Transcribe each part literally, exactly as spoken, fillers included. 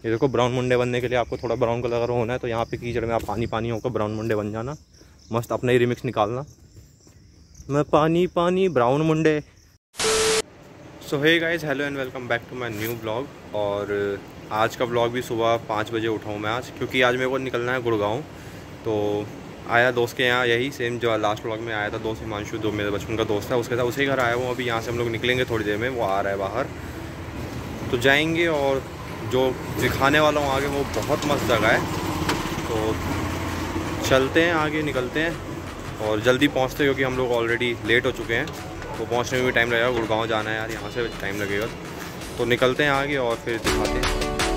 ये देखो, ब्राउन मुंडे बनने के लिए आपको थोड़ा ब्राउन कलर होना है, तो यहाँ पे कीचड़ में आप पानी पानी होकर ब्राउन मुंडे बन जाना। मस्त अपना ही रिमिक्स निकालना, मैं पानी पानी ब्राउन मुंडे। So hey guys, hello and welcome back to my new blog. और आज का ब्लॉग भी सुबह पाँच बजे उठा हूँ मैं आज, क्योंकि आज मेरे को निकलना है गुड़गांव। तो आया दोस्त के यहाँ, यही सेम जो लास्ट ब्लॉग में आया था दोस्त हिमांशु, जो मेरे बचपन का दोस्त है, उसके साथ उसी घर आया हूँ। अभी यहाँ से हम लोग निकलेंगे थोड़ी देर में, वो आ रहा है बाहर, तो जाएंगे। और जो दिखाने वाला हूँ आगे वो बहुत मस्त जगह है, तो चलते हैं आगे, निकलते हैं और जल्दी पहुँचते हैं, क्योंकि हम लोग ऑलरेडी लेट हो चुके हैं। तो पहुँचने में भी टाइम लगेगा, गुड़गांव जाना है यार, यहाँ से टाइम लगेगा। तो निकलते हैं आगे और फिर दिखाते हैं।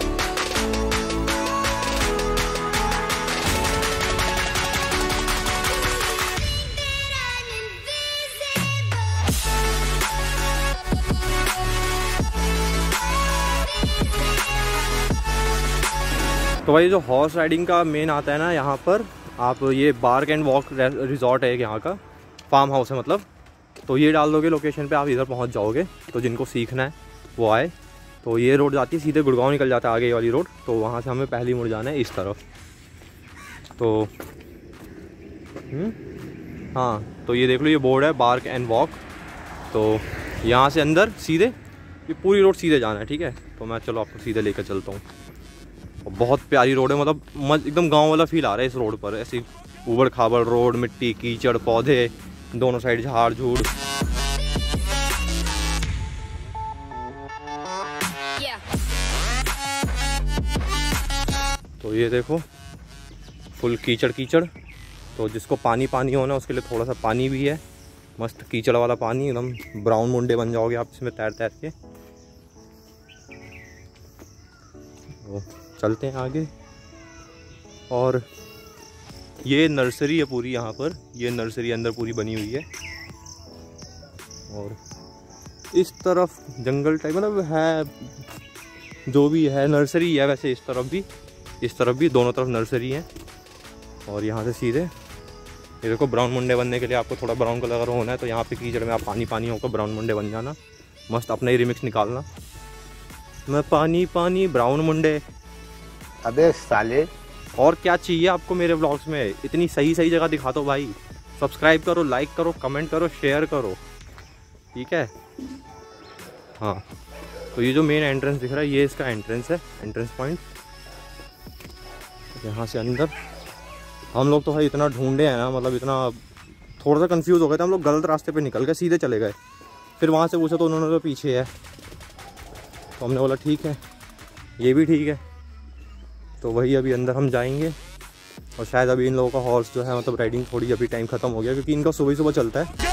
तो भाई जो हॉर्स राइडिंग का मेन आता है ना यहाँ पर, आप ये बार्क एंड वॉक रिजॉर्ट है यहाँ का, फार्म हाउस है मतलब। तो ये डाल दोगे लोकेशन पे, आप इधर पहुँच जाओगे। तो जिनको सीखना है वो आए। तो ये रोड जाती है सीधे गुड़गांव, निकल जाता है आगे वाली रोड। तो वहाँ से हमें पहली मुड़ जाना है इस तरफ। तो हुँ? हाँ, तो ये देख लो, ये बोर्ड है बार्क एंड वॉक। तो यहाँ से अंदर सीधे, ये पूरी रोड सीधे जाना है, ठीक है। तो मैं चलो आपको सीधे लेकर चलता हूँ। बहुत प्यारी रोड है, मतलब एकदम गांव वाला फील आ रहा है इस रोड पर। ऐसी ऊबड़ खाबड़ रोड, मिट्टी, कीचड़, पौधे, दोनों साइड झाड़ झूड़। तो ये देखो, फुल कीचड़ कीचड़। तो जिसको पानी पानी होना उसके लिए थोड़ा सा पानी भी है, मस्त कीचड़ वाला पानी, एकदम ब्राउन मुंडे बन जाओगे आप इसमें तैर तैर के। तो चलते हैं आगे। और ये नर्सरी है पूरी यहाँ पर, ये नर्सरी अंदर पूरी बनी हुई है। और इस तरफ जंगल टाइप, मतलब है जो भी है, नर्सरी है वैसे। इस तरफ भी, इस तरफ भी, दोनों तरफ नर्सरी है। और यहाँ से सीधे ये देखो, ब्राउन मुंडे बनने के लिए आपको थोड़ा ब्राउन कलर होना है, तो यहाँ पे कीचड़ में आप पानी पानी होकर ब्राउन मुंडे बन जाना। मस्त अपना ही रिमिक्स निकालना, मैं पानी पानी ब्राउन मुंडे। अबे साले, और क्या चाहिए आपको मेरे व्लॉग्स में? इतनी सही सही जगह दिखा दो भाई। सब्सक्राइब करो, लाइक करो, कमेंट करो, शेयर करो, ठीक है। हाँ, तो ये जो मेन एंट्रेंस दिख रहा है, ये इसका एंट्रेंस है, एंट्रेंस पॉइंट। यहाँ से अंदर हम लोग तो भाई इतना ढूंढे हैं ना, मतलब इतना थोड़ा सा कंफ्यूज हो गए थे हम लोग, गलत रास्ते पे निकल गए, सीधे चले गए। फिर वहाँ से पूछा तो उन्होंने तो पीछे है। तो हमने बोला ठीक है, ये भी ठीक है। तो वही अभी अंदर हम जाएंगे। और शायद अभी इन लोगों का हॉर्स जो है, मतलब राइडिंग थोड़ी अभी टाइम ख़त्म हो गया, क्योंकि इनका सुबह सुबह चलता है।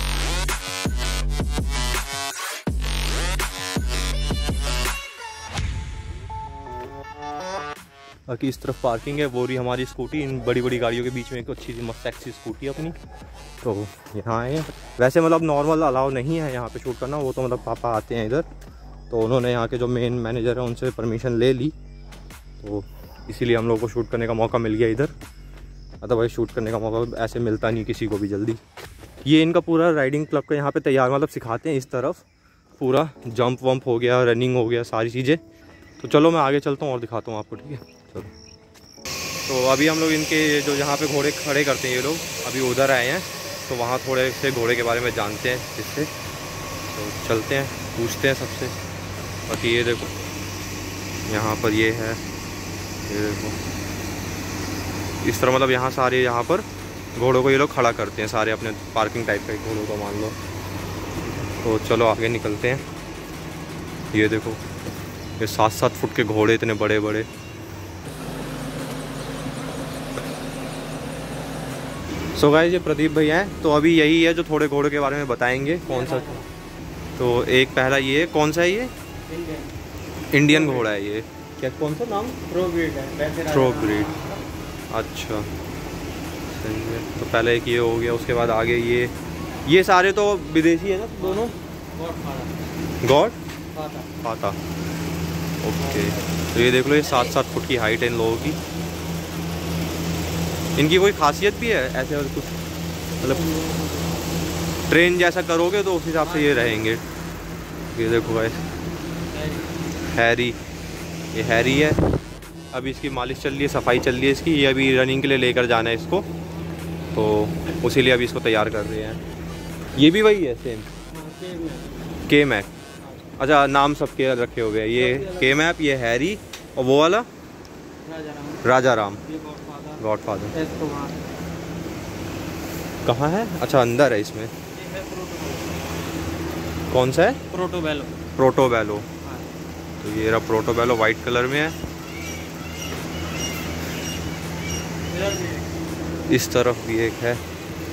बाकी इस तरफ पार्किंग है, वो रही हमारी स्कूटी। इन बड़ी बड़ी गाड़ियों के बीच में एक अच्छी सी मस्त टैक्सी स्कूटी है अपनी। तो यहाँ आए हैं। वैसे मतलब नॉर्मल अलाउ नहीं है यहाँ पे शूट करना, वो तो मतलब पापा आते हैं इधर, तो उन्होंने यहाँ के जो मेन मैनेजर है उनसे परमिशन ले ली। तो इसीलिए हम लोग को शूट करने का मौका मिल गया इधर। अदरवाइज शूट करने का मौका ऐसे मिलता नहीं किसी को भी जल्दी। ये इनका पूरा राइडिंग क्लब का यहाँ पे तैयार, मतलब सिखाते हैं इस तरफ। पूरा जंप वंप हो गया, रनिंग हो गया, सारी चीज़ें। तो चलो मैं आगे चलता हूँ और दिखाता हूँ आपको, ठीक है। चलो, तो अभी हम लोग इनके जो यहाँ पे घोड़े खड़े करते हैं ये लोग, अभी उधर आए हैं। तो वहाँ थोड़े से घोड़े के बारे में जानते हैं इससे। तो चलते हैं, पूछते हैं सबसे। बाकी ये देखो, यहाँ पर ये है, ये देखो इस तरह, मतलब यहाँ सारे यहाँ पर घोड़ों को ये लोग खड़ा करते हैं सारे, अपने पार्किंग टाइप का घोड़ों को मान लो। तो चलो आगे निकलते हैं। ये देखो, ये सात सात फुट के घोड़े, इतने बड़े बड़े। सो गाइस, ये प्रदीप भैया हैं। तो अभी यही है जो थोड़े घोड़ों के बारे में बताएंगे। कौन सा? तो एक पहला ये, कौन सा है ये? इंडियन घोड़ा है ये। क्या, कौन सा नाम? प्रो ब्रीड है। प्रो ब्रीड, अच्छा सही है। तो पहले एक ये हो गया, उसके बाद आगे ये ये सारे तो विदेशी है ना दोनों? गॉड पाता, ओके। तो ये देख लो, ये सात सात फुट की हाइट है इन लोगों की। इनकी कोई खासियत भी है ऐसे और कुछ, मतलब ट्रेन जैसा करोगे तो उस हिसाब से ये रहेंगे। ये देखो गाइस, हैरी, ये हैरी है, अभी इसकी मालिश चल रही है, सफाई चल रही है इसकी। ये अभी रनिंग के लिए लेकर जाना है इसको, तो उसी लिए अभी इसको तैयार कर रहे हैं। ये भी वही है सेम के मैप। अच्छा, नाम सबके रखे हुए हैं। ये के मैप, ये हैरी, और वो वाला राजा राम, गॉडफादर। कहाँ है? अच्छा, अंदर है इसमें। कौन सा है? प्रोटोबेलो। प्रोटोबेलो। तो ये रहा प्रोटोबेलो, वाइट कलर में है। इस तरफ भी एक है,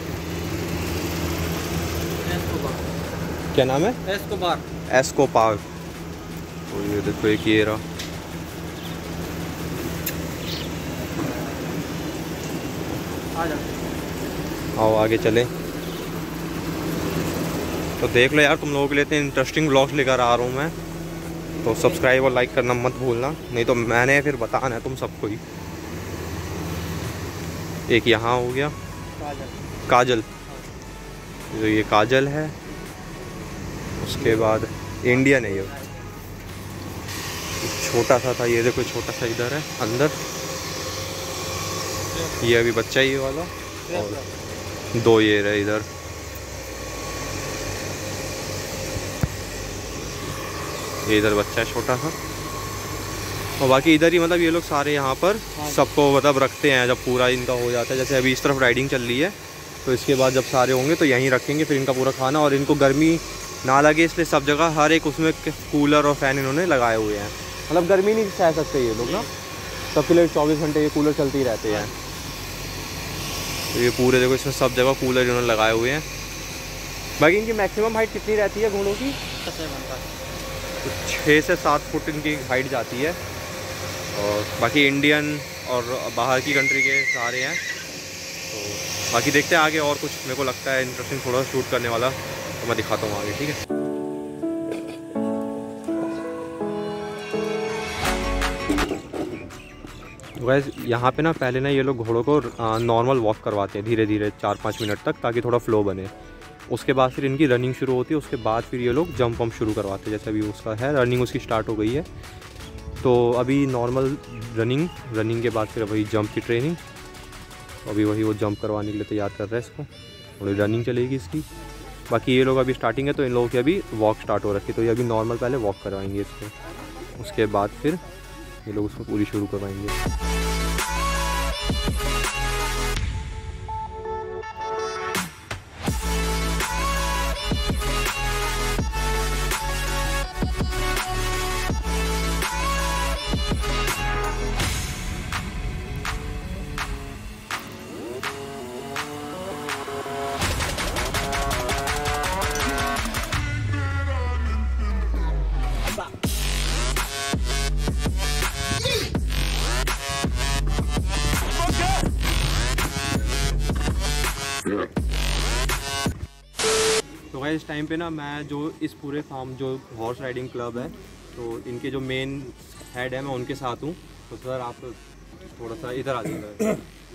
क्या नाम है? एस्कोबार। एस्कोबार। तो ये देखो एक ये रहा। आओ आगे चले। तो देख लो यार, तुम लोगों के लिए इतने इंटरेस्टिंग व्लॉग्स लेकर आ रहा हूँ मैं, तो सब्सक्राइब और लाइक करना मत भूलना, नहीं तो मैंने फिर बताना है तुम सबको ही। एक यहाँ हो गया काजल। काजल, तो ये काजल है। उसके बाद इंडियन है, ये छोटा सा था, ये देखो छोटा सा इधर है अंदर। ये अभी बच्चा ही वाला, और दो ये रहे इधर। ये इधर बच्चा है छोटा सा, और बाकी इधर ही मतलब ये लोग सारे यहाँ पर सबको मतलब रखते हैं जब पूरा इनका हो जाता है। जैसे अभी इस तरफ राइडिंग चल रही है, तो इसके बाद जब सारे होंगे तो यहीं रखेंगे फिर इनका पूरा खाना। और इनको गर्मी ना लगे इसलिए सब जगह हर एक उसमें कूलर और फैन इन्होंने लगाए हुए हैं। मतलब गर्मी नहीं सह सकते ये लोग ना, सबके लिए चौबीस घंटे ये कूलर चलते ही रहते हैं। तो ये पूरे देखो इसमें सब जगह कूलर इन्होंने लगाए हुए हैं। बाकी इनकी मैक्सिमम हाइट कितनी रहती है घोड़ों की? तो छः से सात फुट इनकी हाइट जाती है। और बाकी इंडियन और बाहर की कंट्री के सारे हैं। तो बाकी देखते हैं आगे, और कुछ मेरे को लगता है इंटरेस्टिंग थोड़ा शूट करने वाला, तो मैं दिखाता हूँ आगे, ठीक है। गाइस यहाँ पे ना पहले ना ये लोग घोड़ों को नॉर्मल वॉक करवाते हैं धीरे धीरे चार पाँच मिनट तक, ताकि थोड़ा फ्लो बने। उसके बाद फिर इनकी रनिंग शुरू होती है। उसके बाद फिर ये लोग जंप वम्प शुरू करवाते हैं। जैसे अभी उसका है रनिंग, उसकी स्टार्ट हो गई है। तो अभी नॉर्मल रनिंग, रनिंग के बाद फिर वही जंप की ट्रेनिंग। तो अभी वही वो जंप करवाने के लिए तैयार कर रहे हैं इसको, थोड़ी रनिंग चलेगी इसकी। बाकी ये लोग अभी स्टार्टिंग है, तो इन लोगों की अभी वॉक स्टार्ट हो रखी है। तो ये अभी नॉर्मल पहले वॉक करवाएंगे इसको, उसके बाद फिर ये लोग उसको पूरी शुरू करवाएंगे। तो भाई इस टाइम पे ना मैं जो इस पूरे फार्म जो हॉर्स राइडिंग क्लब है, तो इनके जो मेन हेड है मैं उनके साथ हूँ। तो सर आप थोड़ा सा इधर आ जाइए।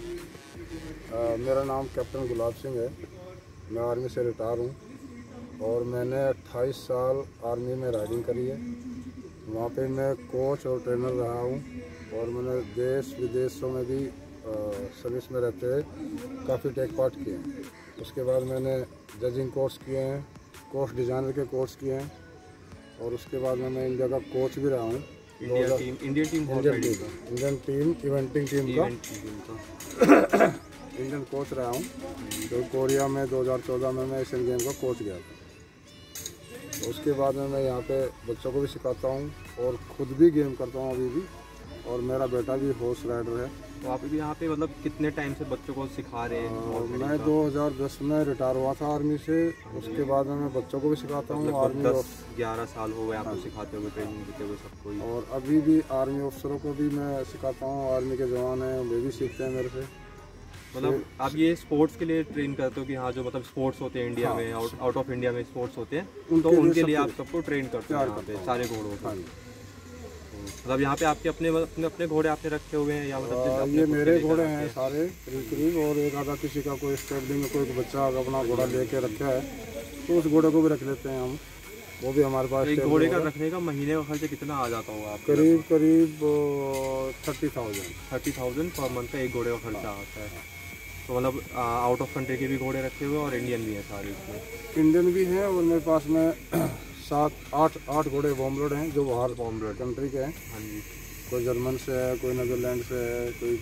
मेरा नाम कैप्टन गुलाब सिंह है, मैं आर्मी से रिटायर हूँ और मैंने अट्ठाईस साल आर्मी में राइडिंग करी है। वहाँ पे मैं कोच और ट्रेनर रहा हूँ और मैंने देश विदेशों में भी सर्विस में रहते हुए काफ़ी टेक पार्ट किए हैं। उसके बाद मैंने जजिंग कोर्स किए हैं, कोर्स डिज़ाइनर के कोर्स किए हैं और उसके बाद में मैं इंडिया का कोच भी रहा हूँ। Indian team Indian team Indian team Indian team eventing team का इंडियन कोच रहा हूँ। तो कोरिया में दो हज़ार चौदह में मैं एशियन गेम का कोच गया था। तो उसके बाद में मैं यहाँ पे बच्चों को भी सिखाता हूँ और ख़ुद भी गेम करता हूँ अभी भी, और मेरा बेटा भी हॉर्स राइडर है। तो आप भी यहाँ पे मतलब कितने टाइम से बच्चों को सिखा रहे हैं? मैं दो हज़ार दस में रिटायर हुआ था आर्मी से। उसके बाद में मैं बच्चों को भी सिखाता हूँ। आर्मी दस ग्यारह साल हो गए आपको सिखाते हुए, ट्रेनिंग देते हुए सबको। और अभी भी आर्मी ऑफिसरों को भी मैं सिखाता हूँ। आर्मी के जवान हैं वे भी सीखते हैं मेरे से। मतलब आप ये स्पोर्ट्स के लिए ट्रेन करते हो कि हाँ जो मतलब स्पोर्ट्स होते हैं इंडिया में, आउट आउट ऑफ इंडिया में स्पोर्ट्स होते हैं, तो उनके लिए आप सबको ट्रेन करते हो यहाँ पे सारे घोड़ों को? मतलब यहाँ पे आपके अपने अपने अपने घोड़े आपने रखे हुए हैं या मतलब ये मेरे घोड़े हैं सारे करीब करीब, और एक आधा किसी का कोई स्टेबलिंग में कोई बच्चा अपना घोड़ा लेके रखा है तो उस घोड़े को भी रख लेते हैं हम। वो भी हमारे पास। एक घोड़े का रखने का महीने का खर्चा कितना आ जाता होगा आपको? करीब करीब thirty thousand thirty thousand per month का एक घोड़े का खर्चा आता है। तो मतलब आउट ऑफ कंट्री के भी घोड़े रखे हुए और इंडियन भी हैं सारे इसमें? इंडियन भी हैं और मेरे पास में सात आठ आठ घोड़े वॉर्मब्लड हैं जो बाहर वॉर्मब्लड कंट्री के हैं। हाँ जी। कोई जर्मन से है, कोई नीदरलैंड से है, कोई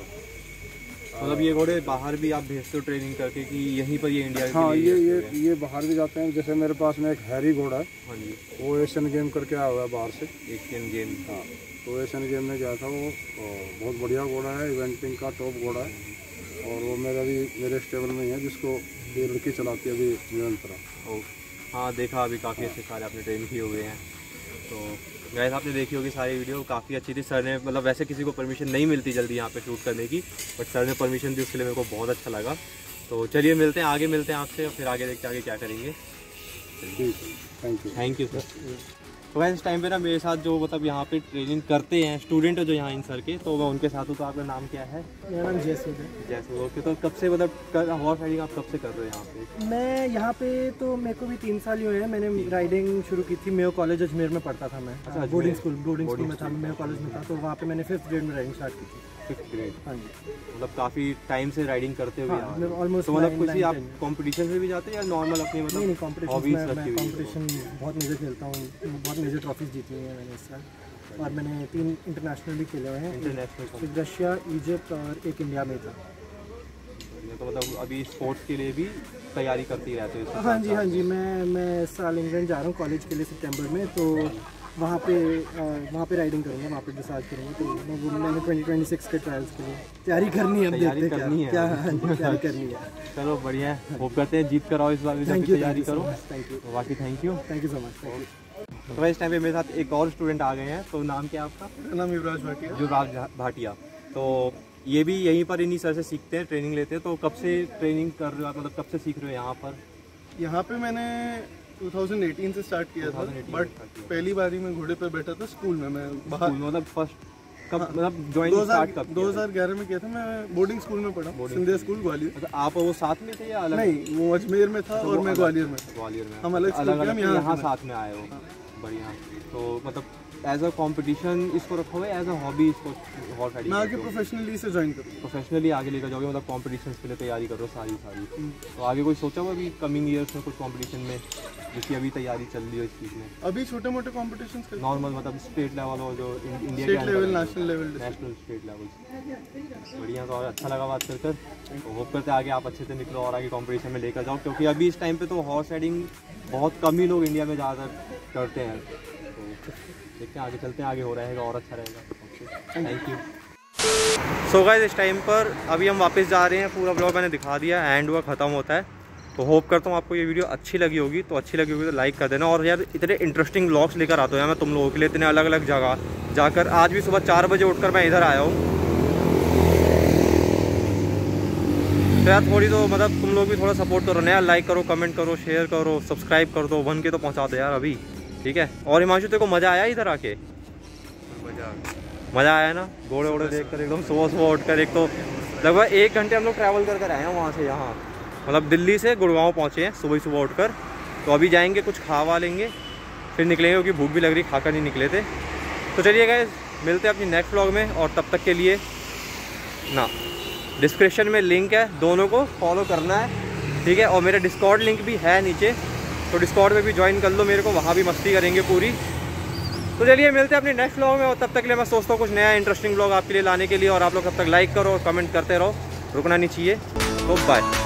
मतलब ये घोड़े बाहर भी आप भेजते हो ट्रेनिंग करके कि यहीं पर ये इंडिया के हाँ लिए ये ये ये बाहर भी जाते हैं। जैसे मेरे पास में एक हैरी घोड़ा है। हाँ जी। वो एशियन गेम करके आया हुआ है बाहर से। Asian game? हाँ, तो एशियन गेम में गया था वो। बहुत बढ़िया घोड़ा है, इवेंटिंग का टॉप घोड़ा है और वो मेरा भी मेरे स्टेबल में ही है, जिसको ये लड़की चलाती है अभी निरंतर। ओ हाँ, देखा अभी काफ़ी अच्छे सारे आपने ट्रेन किए हुए हैं। तो गाइस आपने देखी होगी सारी वीडियो, काफ़ी अच्छी थी। सर ने मतलब वैसे किसी को परमिशन नहीं मिलती जल्दी यहाँ पे शूट करने की, बट सर ने परमिशन दी, उसके लिए मेरे को बहुत अच्छा लगा। तो चलिए मिलते हैं, आगे मिलते हैं आपसे और फिर आगे देखते हैं आगे क्या करेंगे। ठीक है, thank you. Thank you sir. तो वैसे इस टाइम पे ना मेरे साथ जो मतलब यहाँ पे ट्रेनिंग करते हैं स्टूडेंट है जो यहाँ इन सर के, तो मैं उनके साथ हूँ। तो आपका नाम क्या है? मेरा नाम जयसूद है। जयसूद, ओके। तो कब से मतलब हॉर्स राइडिंग आप कब से कर रहे हो यहाँ पे? मैं यहाँ पे तो मेरे को भी तीन साल ही हुए हैं। मैंने राइडिंग शुरू की थी मेयो कॉलेज अजमेर में पढ़ता था मैं। अच्छा, बोर्डिंग स्कूल बोर्डिंग स्कूल में था, मेयो कॉलेज में था। तो वहाँ पे मैंने फिफ्थ ग्रेड में राइडिंग स्टार्ट की थी। Fifth grade? हाँ जी। मतलब काफ़ी टाइम से राइडिंग करते हुए हाँ, ऑलमोस्ट। तो मतलब कुछ ही आप कॉम्पिटिशन में भी जाते हैं या नॉर्मल अपनी मतलब? नहीं, कॉम्पिटिशन मैं कॉम्पिटिशन बहुत मेजर खेलता हूँ, बहुत मेजर ट्रॉफीज जीती हैं मैंने इस साल। और मैंने तीन इंटरनेशनल भी खेले हुए हैं। इंटरनेशनल? एक रशिया, इजिप्ट और एक इंडिया में था। तो मतलब अभी स्पोर्ट्स के लिए भी तैयारी करती रहते हो? हाँ जी, हाँ जी। मैं मैं साल इंग्लैंड जा रहा हूँ कॉलेज के लिए सितंबर में। तो वहाँ पे वहाँ पे राइडिंग करूँगा, वहाँ पे डिसाइड करूँगा। तो मैं मैंने ट्वेंटी ट्वेंटी सिक्स के ट्रायल्स के लिए तैयारी करनी है। अब तैयारी करनी है क्या तैयारी करनी है। चलो बढ़िया है, होप करते हैं जीत कर आओ इस बार भी, तैयारी करो। Thank you. बाकी thank you thank you so much. तो इस टाइम पे मेरे साथ एक और स्टूडेंट आ गए हैं। तो नाम क्या है आपका? मेरा नाम युवराज भाटिया। युवराज भाटिया। तो ये भी यहीं पर इन्हीं सर से सीखते हैं, ट्रेनिंग लेते हैं। तो कब से ट्रेनिंग कर रहे हो आप, मतलब कब से सीख रहे हो यहाँ पर? यहाँ पे मैंने टू थाउजेंड एटीन से स्टार्ट किया था, बट पहली बारी में घोड़े पे बैठा था स्कूल में। मैं बाहर मतलब फर्स्ट कब मतलब ज्वाइन स्टार्ट कब? दो हज़ार ग्यारह में किया था। मैं बोर्डिंग स्कूल में पढ़ा, सिंधिया स्कूल ग्वालियर। मतलब आप वो साथ में थे या अलग? नहीं, वो अजमेर में था और मैं ग्वालियर में। ग्वालियर में हम अलग अलग अलग यहाँ यहाँ साथ में आए हो। बढ़िया। तो मतलब एज अ कंपटीशन इसको रखो है, एज अ हॉबी इसको हॉर्स राइडिंग? मैं आगे प्रोफेशनली से ज्वाइन करूँ। प्रोफेशनली आगे लेकर जाओगे, मतलब कॉम्पिटिशन के लिए तैयारी करो सारी सारी। तो आगे कोई सोचा हुआ अभी कमिंग ईयर्स में कुछ कॉम्पिटिशन में, जिसकी अभी तैयारी चल रही है इस चीज़ में? अभी छोटे मोटे कॉम्पिटिशन नॉर्मल, मतलब स्टेट लेवल और जो India state level, national level, national state level. बढ़िया। तो और अच्छा लगा बात कर कर। तो होप करते आगे आप अच्छे से निकलो और आगे कॉम्पिटिशन में लेकर जाओ, क्योंकि अभी इस टाइम पे तो हॉर्स राइडिंग बहुत कम ही लोग इंडिया में ज़्यादातर करते हैं। तो देखते हैं आगे चलते हैं, आगे हो रहेगा और अच्छा रहेगा। Thank you. सो गाइस इस टाइम पर अभी हम वापस जा रहे हैं। पूरा ब्लॉग मैंने दिखा दिया, एंड हुआ ख़त्म होता है। तो होप करता हूँ आपको ये वीडियो अच्छी लगी होगी। तो अच्छी लगी होगी तो लाइक कर देना। और यार इतने इंटरेस्टिंग ब्लॉग्स लेकर आता हूँ यार मैं तुम लोगों के लिए, इतने अलग अलग जगह जाकर। आज भी सुबह चार बजे उठकर मैं इधर आया हूँ। तो यार थोड़ी तो मतलब तुम लोग भी थोड़ा सपोर्ट करो ना यार, लाइक करो, कमेंट करो, शेयर करो, सब्सक्राइब कर दो। वन के तो पहुँचा दो यार अभी, ठीक है? और हिमांशु तेरे को मज़ा आया इधर आके? मज़ा मज़ा आया ना, घोड़े वोड़े देख कर एकदम सुबह सुबह उठ कर। एक तो लगभग एक घंटे हम लोग ट्रैवल कर कर आए हैं वहाँ से यहाँ, मतलब दिल्ली से गुड़गांव पहुँचे हैं सुबह सुबह उठकर। तो अभी जाएंगे कुछ खावा लेंगे फिर निकलेंगे, क्योंकि भूख भी लग रही, खाकर नहीं निकले थे। तो चलिए गाइस मिलते हैं अपनी नेक्स्ट व्लॉग में। और तब तक के लिए ना डिस्क्रिप्शन में लिंक है, दोनों को फॉलो करना है, ठीक है? और मेरा डिस्कॉर्ड लिंक भी है नीचे, तो डिस्कॉर्ड में भी ज्वाइन कर लो मेरे को, वहाँ भी मस्ती करेंगे पूरी। तो चलिए मिलते हैं अपने नेक्स्ट व्लॉग में। और तब तक के लिए मैं सोचता हूँ कुछ नया इंटरेस्टिंग व्लॉग आपके लिए लाने के लिए। और आप लोग तब तक लाइक करो और कमेंट करते रहो, रुकना नहीं चाहिए। तो बाय।